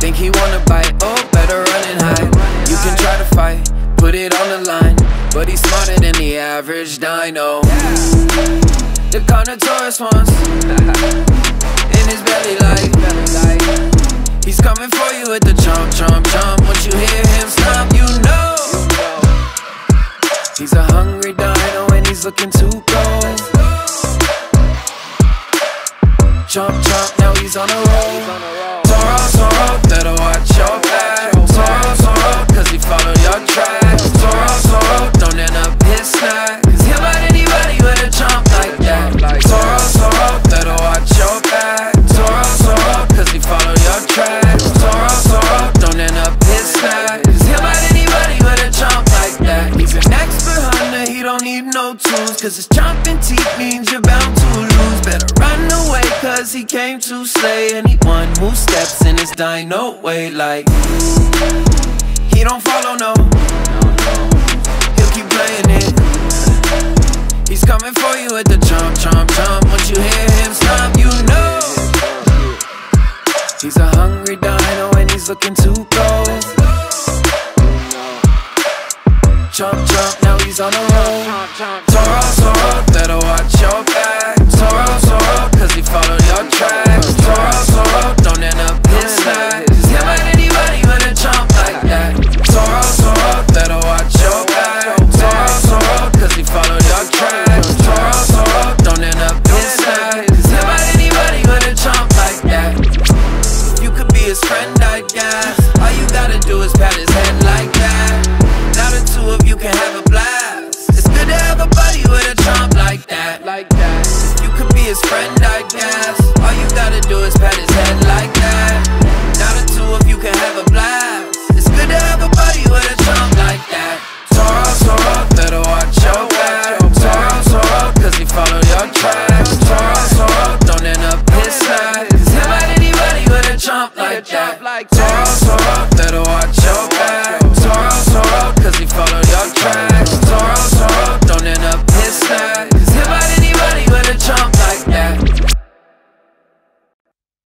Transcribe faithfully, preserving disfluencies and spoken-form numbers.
Think he wanna bite, oh, better run and hide. You can try to fight, put it on the line, but he's smarter than the average dino. The carnotaurus wants in his belly like, he's coming for you with the chomp, chomp, chomp. Once you hear him stomp, you know he's a hungry dino and he's looking to go. Chomp, chomp, now he's on a roll. Toro, Toro, better watch your back. Toro, Toro, cause he follow your tracks. Toro, Toro, don't end up his snack, cause he'll bite anybody with a chomp like that. Toro, Toro, better watch your back. Toro, Toro, cause he follow your tracks. Toro, Toro, don't end up his snack, cause he'll bite anybody with a chomp like that. He's an expert hunter, he don't need no tools, cause his chomping teeth means you're bound to lose. Better run away, cause he came to slay anyone who steps in his dino way. Like, he don't follow, no, he'll keep playing it. He's coming for you with the chomp, chomp, chomp. Once you hear him stomp, you know he's a hungry dino and he's looking to go. Chomp, chomp, now he's on a roll. Toro, Toro, better watch your back. Toro, Toro, cause he follow your tracks. Toro, Toro, don't end up his snack, cause he'll bite anybody with a chomp like that. Toro, Toro, better watch your back. Toro, Toro, cause he follow your tracks. Toro, Toro, don't end up his snack, cause he'll bite anybody with a chomp like that. You could be his friend, I guess. All you gotta do is pat his head like that. Now the two of you can have a blast. It's good to have a buddy with a chomp like that. Like that. You could be his friend, I